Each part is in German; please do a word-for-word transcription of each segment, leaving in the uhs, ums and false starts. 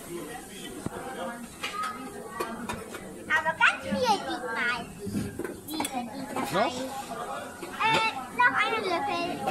Aber ganz viel diesmal. Sieben, diese Noch? Äh, noch einen Löffel.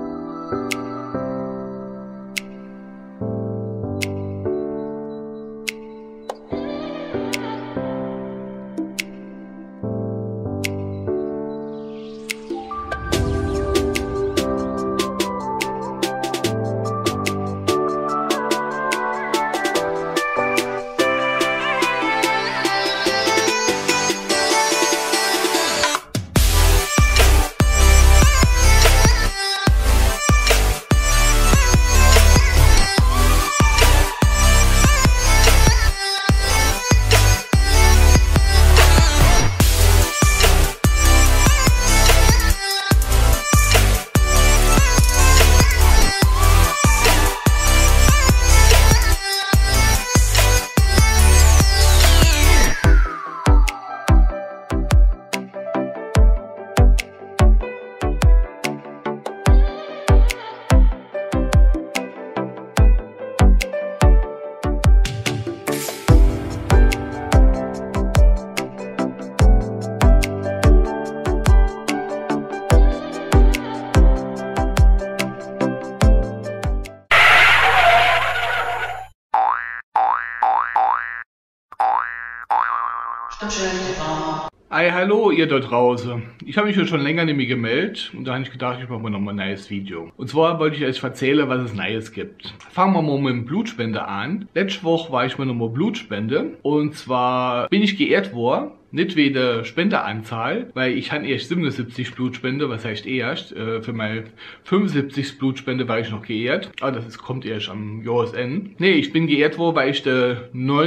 Hi, hallo ihr da draußen. Ich habe mich ja schon länger nicht mehr gemeldet und da habe ich gedacht, ich mache mal nochmal ein neues Video. Und zwar wollte ich euch erzählen, was es Neues gibt. Fangen wir mal mit dem Blutspende an. Letzte Woche war ich mal nochmal Blutspende und zwar bin ich geehrt worden. Nicht wegen der Spenderanzahl, weil ich hatte erst siebenundsiebzig Blutspende, was heißt erst, äh, für meine fünfundsiebzigste Blutspende war ich noch geehrt, aber das ist, kommt erst am Jahresende. Nee, ich bin geehrt worden, weil ich der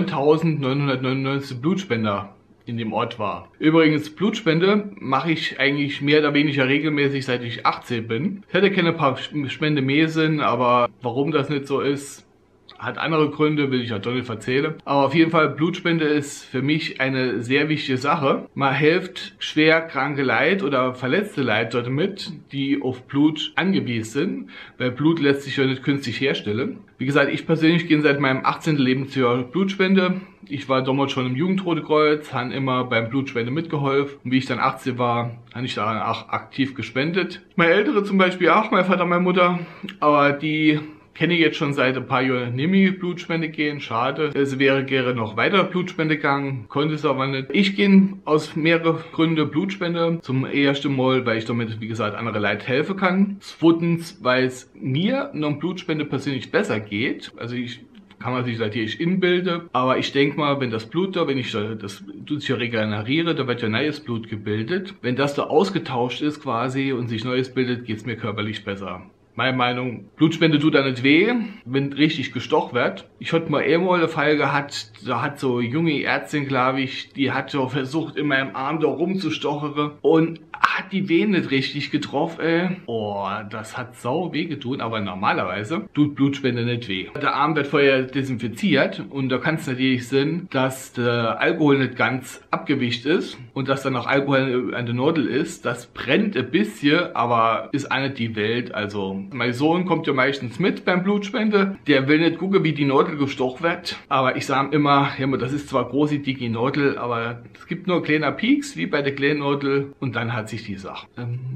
neuntausendneunhundertneunundneunzigste Blutspender in dem Ort war. Übrigens, Blutspende mache ich eigentlich mehr oder weniger regelmäßig, seit ich achtzehn bin. Ich hätte keine paar Spende mehr sind, aber warum das nicht so ist, hat andere Gründe, will ich auch doch nicht erzählen. Aber auf jeden Fall, Blutspende ist für mich eine sehr wichtige Sache. Man hilft schwer kranke Leute oder verletzte Leute dort mit, die auf Blut angewiesen sind, weil Blut lässt sich ja nicht künstlich herstellen. Wie gesagt, ich persönlich gehe seit meinem achtzehnten Lebensjahr Blutspende. Ich war damals schon im Jugendrotekreuz, habe immer beim Blutspende mitgeholfen. Und wie ich dann achtzehn war, habe ich da auch aktiv gespendet. Meine Ältere zum Beispiel auch, mein Vater, meine Mutter, aber die kenne ich jetzt schon seit ein paar Jahren nicht mehr Blutspende gehen. Schade. Es wäre gerne noch weiter Blutspende gegangen, konnte es aber nicht. Ich gehe aus mehreren Gründen Blutspende. Zum ersten Mal, weil ich damit, wie gesagt, andere Leute helfen kann. Zweitens, weil es mir noch Blutspende persönlich besser geht. Also ich kann man sich natürlich inbilden, aber ich denke mal, wenn das Blut da, wenn ich da, das tut sich ja regeneriere, da wird ja neues Blut gebildet. Wenn das da ausgetauscht ist quasi und sich neues bildet, geht es mir körperlich besser. Meine Meinung, Blutspende tut da nicht weh, wenn richtig gestochen wird. Ich hatte mal einmal eine Fall gehabt, da hat so eine junge Ärztin, glaube ich, die hat so versucht, in meinem Arm da rumzustochern und hat die Venen nicht richtig getroffen, ey. Oh, das hat sau weh getan, aber normalerweise tut Blutspende nicht weh. Der Arm wird vorher desinfiziert und da kann es natürlich sein, dass der Alkohol nicht ganz abgewischt ist und dass dann noch Alkohol an der Nadel ist. Das brennt ein bisschen, aber ist auch nicht die Welt, also mein Sohn kommt ja meistens mit beim Blutspende. Der will nicht gucken, wie die Nadel gestochen wird. Aber ich sage immer, ja, das ist zwar große, dicke Nadel, aber es gibt nur kleiner Peaks, wie bei der kleinen Nadel. Und dann hat sich die Sache.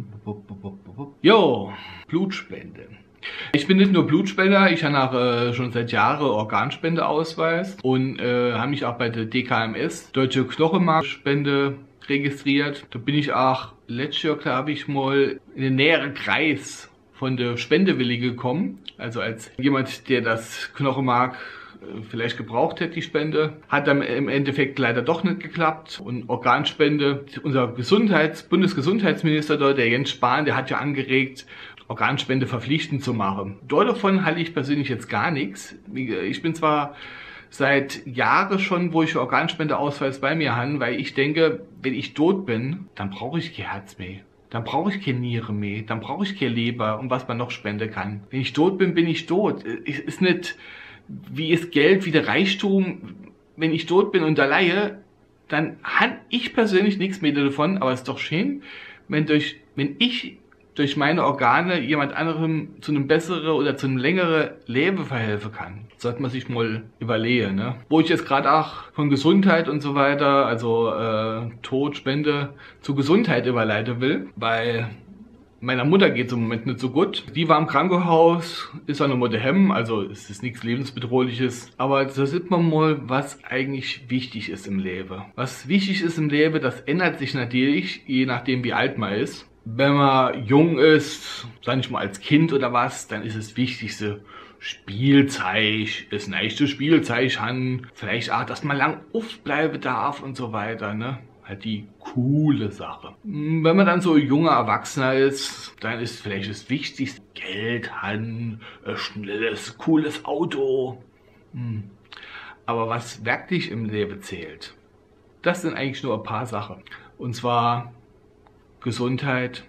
Jo, Blutspende. Ich bin nicht nur Blutspender, ich habe auch, äh, schon seit Jahren Organspendeausweis und äh, habe mich auch bei der D K M S, Deutsche Knochenmarkspende, registriert. Da bin ich auch letztes Jahr, glaube ich, mal in den näheren Kreis von der Spendewilli gekommen, also als jemand, der das Knochenmark vielleicht gebraucht hätte, die Spende. Hat dann im Endeffekt leider doch nicht geklappt. Und Organspende, unser Gesundheits-, Bundesgesundheitsminister dort, der Jens Spahn, der hat ja angeregt, Organspende verpflichtend zu machen. Dort davon halte ich persönlich jetzt gar nichts. Ich bin zwar seit Jahren schon, wo ich Organspendeausweis bei mir habe, weil ich denke, wenn ich tot bin, dann brauche ich kein Herz mehr. Dann brauche ich keine Niere mehr, dann brauche ich keine Leber und was man noch spenden kann. Wenn ich tot bin, bin ich tot. Es ist nicht, wie ist Geld, wie der Reichtum. Wenn ich tot bin und alleine, dann habe ich persönlich nichts mehr davon, aber es ist doch schön, wenn, durch, wenn ich durch meine Organe jemand anderem zu einem besseren oder zu einem längeren Leben verhelfen kann. Sollte man sich mal überlegen, ne? Wo ich jetzt gerade auch von Gesundheit und so weiter, also äh, Tod, Spende zu Gesundheit überleiten will, weil meiner Mutter geht es im Moment nicht so gut. Die war im Krankenhaus, ist auch noch mal daheim, also es ist nichts Lebensbedrohliches. Aber da sieht man mal, was eigentlich wichtig ist im Leben. Was wichtig ist im Leben, das ändert sich natürlich, je nachdem wie alt man ist. Wenn man jung ist, sag ich mal als Kind oder was, dann ist das Wichtigste Spielzeug, das nächste Spielzeug haben, vielleicht auch, dass man lang aufbleiben darf und so weiter, ne? Halt die coole Sache. Wenn man dann so junger Erwachsener ist, dann ist vielleicht das Wichtigste Geld haben, ein schnelles, cooles Auto. Aber was wirklich im Leben zählt, das sind eigentlich nur ein paar Sachen. Und zwar Gesundheit,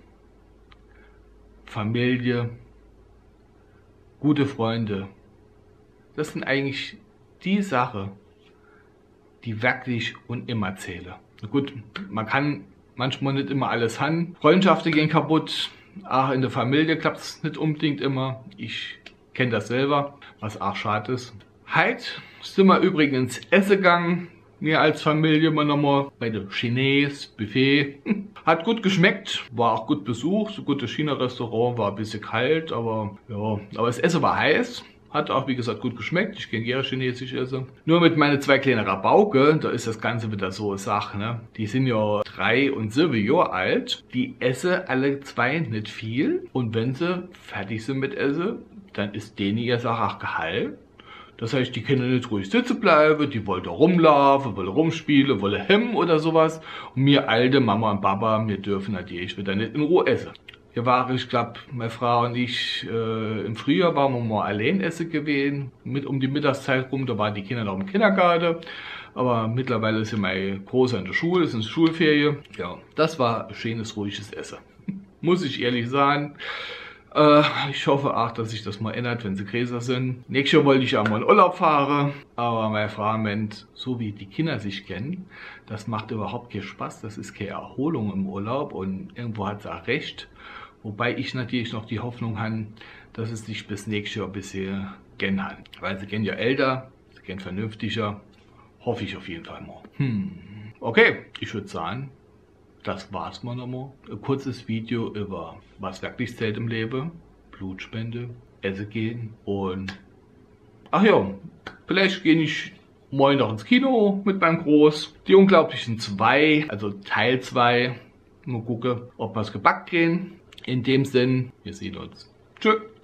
Familie, gute Freunde. Das sind eigentlich die Sachen, die wirklich und immer zählen. Gut, man kann manchmal nicht immer alles haben. Freundschaften gehen kaputt. Auch in der Familie klappt es nicht unbedingt immer. Ich kenne das selber, was auch schade ist. Heute sind wir übrigens essen gegangen. Wir als Familie mal nochmal bei der Chinese Buffet. Hat gut geschmeckt, war auch gut besucht. So gutes China-Restaurant, war ein bisschen kalt, aber ja, aber das Essen war heiß. Hat auch, wie gesagt, gut geschmeckt. Ich kenne gerne chinesisch essen. Nur mit meinen zwei kleinen Rabauke, da ist das Ganze wieder so eine Sache, ne? Die sind ja drei und sieben Jahre alt. Die essen alle zwei nicht viel. Und wenn sie fertig sind mit Essen, dann ist denen ihr Sache auch geheilt. Das heißt, die können nicht ruhig sitzen bleiben, die wollen da rumlaufen, wollen rumspielen, wollen hemmen oder sowas. Und wir alte Mama und Papa, wir dürfen natürlich wieder nicht in Ruhe essen. Hier war, ich glaube, meine Frau und ich, äh, im Frühjahr waren wir mal allein essen gewesen, mit um die Mittagszeit rum, da waren die Kinder noch im Kindergarten. Aber mittlerweile ist ja mein Großer in der Schule, es ist Schulferien. Ja, das war ein schönes, ruhiges Essen. Muss ich ehrlich sagen. Äh, ich hoffe auch, dass sich das mal ändert, wenn sie größer sind. Nächstes Jahr wollte ich auch mal in Urlaub fahren, aber meine Frau meint, so wie die Kinder sich kennen, das macht überhaupt keinen Spaß, das ist keine Erholung im Urlaub und irgendwo hat sie auch recht. Wobei ich natürlich noch die Hoffnung habe, dass es sich bis nächstes Jahr ein bisschen gern hat. Weil sie gehen ja älter, sie gehen vernünftiger, hoffe ich auf jeden Fall mal. Hm. Okay, ich würde sagen, das war's mal nochmal. Ein kurzes Video über was wirklich zählt im Leben. Blutspende, Essen gehen und... Ach ja, vielleicht gehe ich morgen noch ins Kino mit meinem Groß. Die Unglaublichen zwei, also Teil zwei. Mal gucken, ob wir es gebackt gehen. In dem Sinn, wir sehen uns. Tschüss.